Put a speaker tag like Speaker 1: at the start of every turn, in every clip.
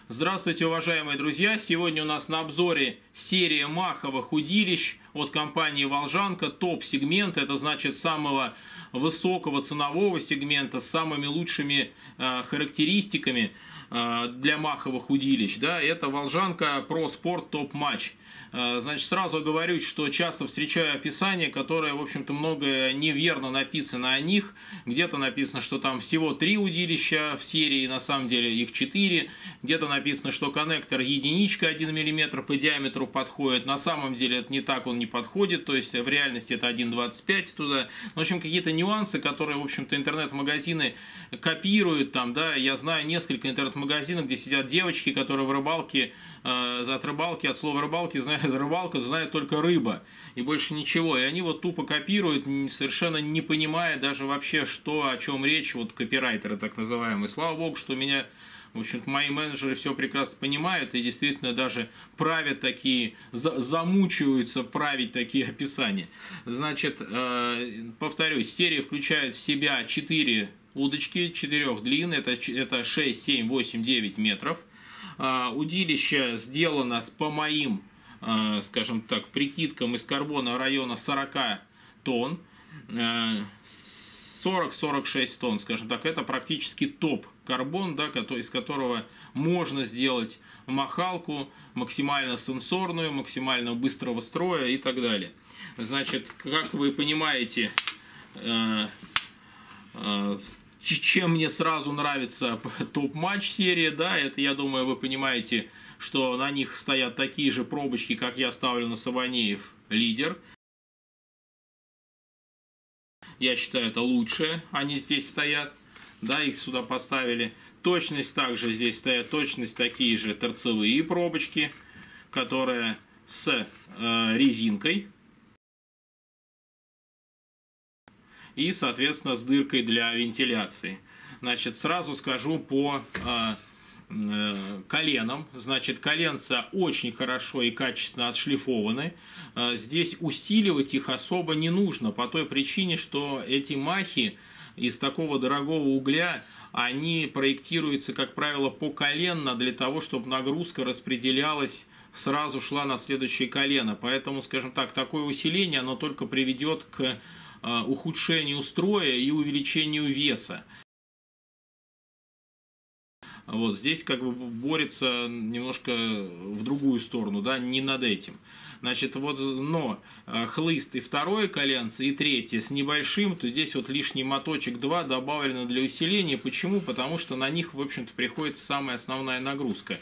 Speaker 1: Здравствуйте, уважаемые друзья! Сегодня у нас на обзоре серия маховых удилищ от компании Волжанка. Топ-сегмент, это значит самого высокого ценового сегмента с самыми лучшими характеристиками для маховых удилищ. Да, это Волжанка Pro Sport Top Match. Значит, сразу говорю, что часто встречаю описание, которое, в общем-то, многое неверно написано о них. Где-то написано, что там всего 3 удилища в серии, на самом деле их 4. Где-то написано, что коннектор единичка 1 мм по диаметру подходит. На самом деле это не так, он не подходит, то есть в реальности это 1,25 туда. В общем, какие-то нюансы, которые, в общем-то, интернет-магазины копируют там, да. Я знаю несколько интернет-магазинов, где сидят девочки, которые в рыбалке, от слова рыбалки, рыбалка знает только рыба и больше ничего. И они вот тупо копируют, совершенно не понимая даже вообще, о чем речь, вот копирайтеры так называемые. Слава богу, что меня, в общем-то, мои менеджеры все прекрасно понимают и действительно даже правят такие, замучиваются править такие описания. Значит, повторюсь, серия включает в себя 4 удочки, 4 длин, это 6, 7, 8, 9 метров. Удилище сделано по моим, скажем так, прикидкам из карбона района 40 тонн, 40-46 тонн, скажем так, это практически топ-карбон, да, из которого можно сделать махалку максимально сенсорную, максимально быстрого строя и так далее. Значит, как вы понимаете, чем мне сразу нравится топ-матч серия, да, это, я думаю, вы понимаете, что на них стоят такие же пробочки, как я ставлю на Саванеев лидер. Я считаю, это лучшее, они здесь стоят, да, их сюда поставили. Точность также здесь стоят, точность такие же торцевые пробочки, которые с резинкой. И, соответственно, с дыркой для вентиляции. Значит, сразу скажу по коленам. Значит, коленца очень хорошо и качественно отшлифованы. Здесь усиливать их особо не нужно, по той причине, что эти махи из такого дорогого угля, они проектируются, как правило, поколенно для того, чтобы нагрузка распределялась, сразу шла на следующее колено. Поэтому, скажем так, такое усиление, оно только приведет к ухудшению строя и увеличению веса. Вот здесь как бы борется немножко в другую сторону, да, не над этим. Значит, вот, но хлыст и второе коленце, и третье с небольшим, то здесь вот лишний моточек 2 добавлено для усиления. Почему? Потому что на них, в общем-то, приходит самая основная нагрузка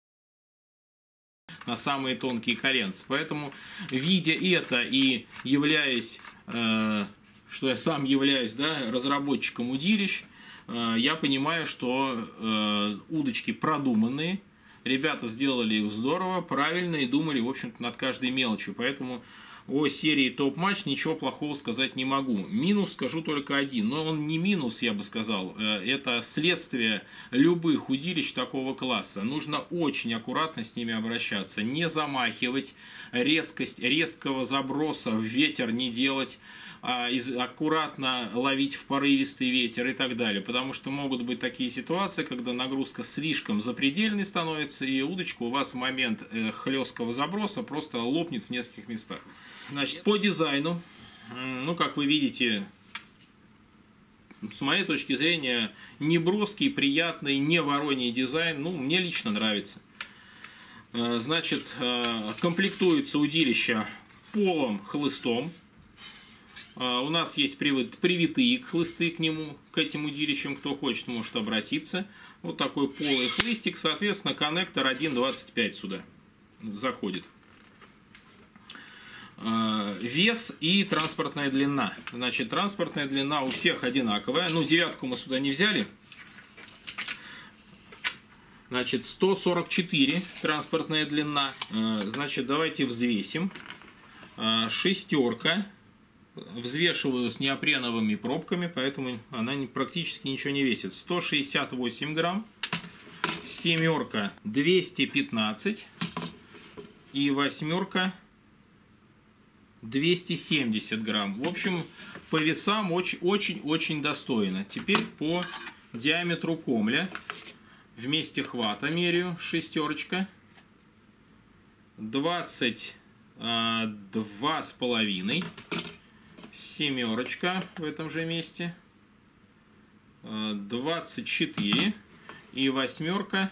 Speaker 1: на самые тонкие коленца. Поэтому, видя это и являясь, что я сам являюсь, да, разработчиком удилищ, я понимаю, что удочки продуманные, ребята сделали их здорово, правильно и думали, в общем-то, над каждой мелочью. Поэтому о серии топ-матч ничего плохого сказать не могу. Минус скажу только один, но он не минус, я бы сказал, это следствие любых удилищ такого класса. Нужно очень аккуратно с ними обращаться, не замахивать, резкого заброса в ветер не делать, аккуратно ловить в порывистый ветер и так далее. Потому что могут быть такие ситуации, когда нагрузка слишком запредельной становится, и удочка у вас в момент хлесткого заброса просто лопнет в нескольких местах. Значит, по дизайну, ну, как вы видите, с моей точки зрения, не броский, приятный, не вороньий дизайн, ну, мне лично нравится. Значит, комплектуется удилище полым хлыстом. У нас есть привитые хлысты к нему, к этим удилищам, кто хочет, может обратиться. Вот такой полый хлыстик, соответственно, коннектор 1,25 сюда заходит. Вес и транспортная длина. Значит, транспортная длина у всех одинаковая. Ну, девятку мы сюда не взяли. Значит, 144 транспортная длина. Значит, давайте взвесим. Шестерка. Взвешиваю с неопреновыми пробками, поэтому она практически ничего не весит. 168 грамм. Семерка 215. И восьмерка 270 грамм. В общем, по весам очень-очень достойно. Теперь по диаметру комля. вместе хвата меряю, шестерочка. 22,5. Семерочка в этом же месте. 24. И восьмерка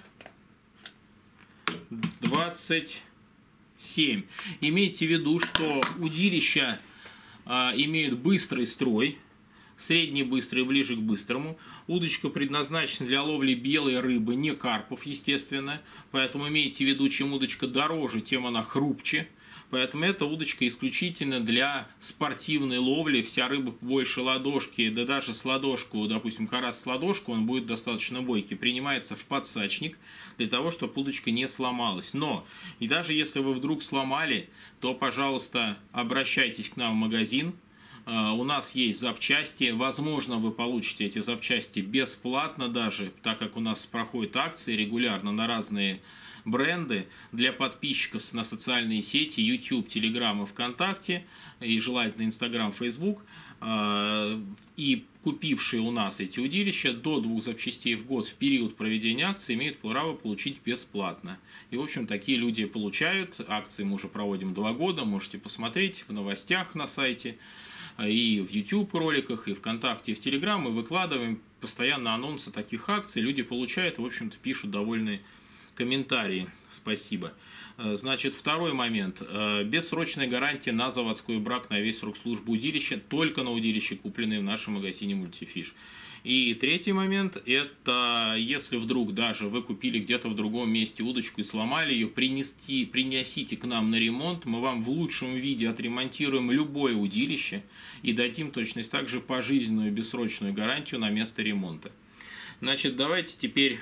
Speaker 1: 27. Имейте в виду, что удилища имеют быстрый строй. Средний быстрый, ближе к быстрому. Удочка предназначена для ловли белой рыбы, не карпов, естественно. Поэтому имейте в виду, чем удочка дороже, тем она хрупче. Поэтому эта удочка исключительно для спортивной ловли. Вся рыба больше ладошки, да даже с ладошку, допустим, карась с ладошку, он будет достаточно бойкий. Принимается в подсачник для того, чтобы удочка не сломалась. Но, и даже если вы вдруг сломали, то, пожалуйста, обращайтесь к нам в магазин. У нас есть запчасти, возможно, вы получите эти запчасти бесплатно даже, так как у нас проходят акции регулярно на разные бренды для подписчиков на социальные сети YouTube, Telegram и ВКонтакте, и желательно Instagram, Facebook. И купившие у нас эти удилища до 2 запчастей в год в период проведения акции имеют право получить бесплатно. И, в общем, такие люди получают. Акции мы уже проводим 2 года, можете посмотреть в новостях на сайте. И в YouTube роликах, и ВКонтакте, и в Telegram мы выкладываем постоянно анонсы таких акций. Люди получают, в общем-то, пишут довольные комментарии. Спасибо. Значит, второй момент. Бессрочная гарантия на заводской брак на весь срок службы удилища, только на удилища, купленные в нашем магазине Multifish. И третий момент, это если вдруг даже вы купили где-то в другом месте удочку и сломали ее, принесите к нам на ремонт, мы вам в лучшем виде отремонтируем любое удилище и дадим точно так же пожизненную бессрочную гарантию на место ремонта. Значит, давайте теперь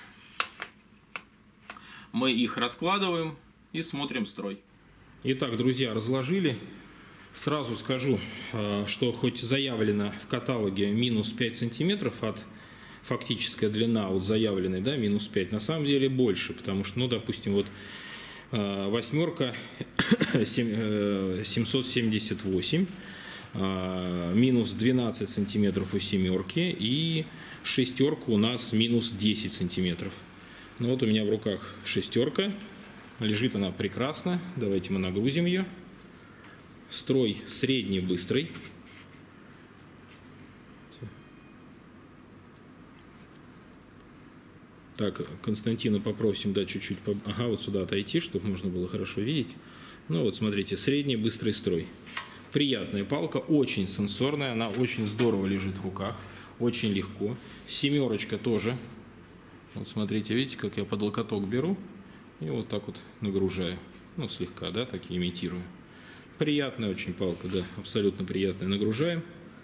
Speaker 1: мы их раскладываем и смотрим строй. Итак, друзья, разложили. Сразу скажу, что хоть заявлено в каталоге минус 5 сантиметров от фактическая длина от заявленной, да, минус 5, на самом деле больше, потому что, ну, допустим, вот восьмерка 778, минус 12 сантиметров у семерки, и шестерка у нас минус 10 сантиметров. Ну вот у меня в руках шестерка, лежит она прекрасно, давайте мы нагрузим ее. Строй средний быстрый. Так, Константина попросим, да, чуть-чуть, ага, вот сюда отойти, чтобы можно было хорошо видеть. Ну вот, смотрите, средний быстрый строй. Приятная палка, очень сенсорная, она очень здорово лежит в руках, очень легко. Семерочка тоже. Вот смотрите, видите, как я под локоток беру и вот так вот нагружаю. Ну, слегка, да, так и имитирую. Приятная очень палка, да, абсолютно приятная. Нагружаем.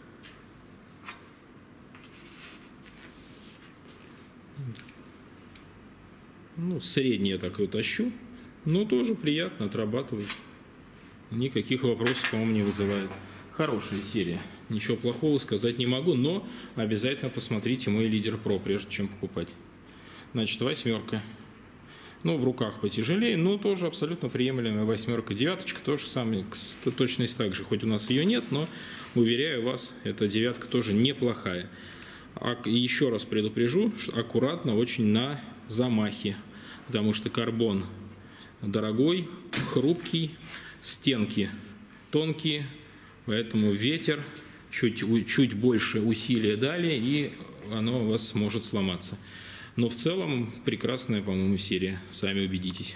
Speaker 1: Ну, средний я так ее тащу, но тоже приятно отрабатывать. Никаких вопросов, по-моему, не вызывает. Хорошая серия. Ничего плохого сказать не могу, но обязательно посмотрите мой Лидер Про, прежде чем покупать. Значит, восьмерка. Ну, в руках потяжелее, но тоже абсолютно приемлемая восьмерка. Девяточка тоже самая, точность так же, хоть у нас ее нет, но, уверяю вас, эта девятка тоже неплохая. Еще раз предупрежу, аккуратно очень на замахе, потому что карбон дорогой, хрупкий, стенки тонкие, поэтому ветер, чуть больше усилия дали, и оно у вас может сломаться. Но в целом прекрасная, по-моему, серия. Сами убедитесь.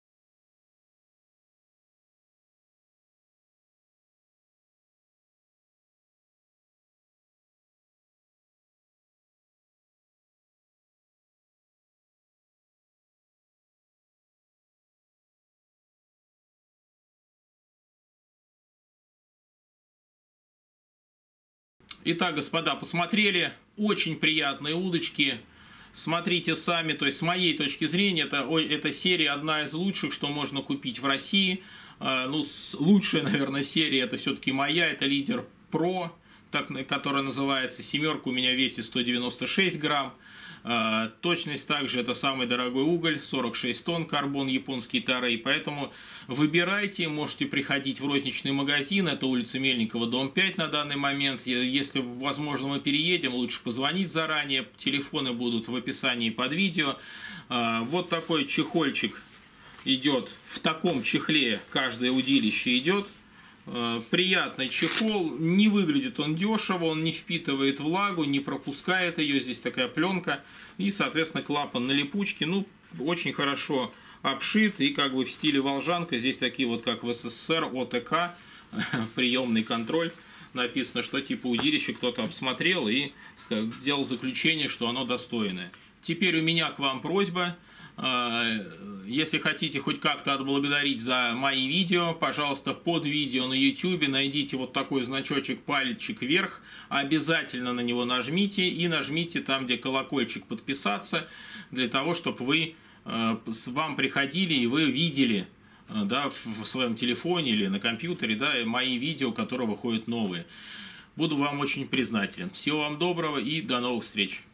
Speaker 1: Итак, господа, посмотрели. Очень приятные удочки. Смотрите сами, то есть с моей точки зрения, эта серия одна из лучших, что можно купить в России. Ну, лучшая, наверное, серия, это все-таки моя, это Лидер Про, которая называется. Семерка у меня весит 196 грамм. Точность также это самый дорогой уголь, 46 тонн, карбон японский Тарей. Поэтому выбирайте, можете приходить в розничный магазин, это улица Мельникова, дом 5 на данный момент. Если, возможно, мы переедем, лучше позвонить заранее, телефоны будут в описании под видео. Вот такой чехольчик идет, в таком чехле каждое удилище идет. Приятный чехол, не выглядит он дешево, он не впитывает влагу, не пропускает ее, здесь такая пленка, и, соответственно, клапан на липучке, ну, очень хорошо обшит, и как бы в стиле Волжанка, здесь такие вот, как в СССР, ОТК, приемный контроль, написано, что типа удилище кто-то обсмотрел и сделал заключение, что оно достойное. Теперь у меня к вам просьба. Если хотите хоть как-то отблагодарить за мои видео, пожалуйста, под видео на YouTube найдите вот такой значочек пальчик вверх, обязательно на него нажмите и нажмите там, где колокольчик подписаться, для того, чтобы вам приходили и вы видели, да, в своем телефоне или на компьютере, да, мои видео, которые выходят новые. Буду вам очень признателен. Всего вам доброго и до новых встреч!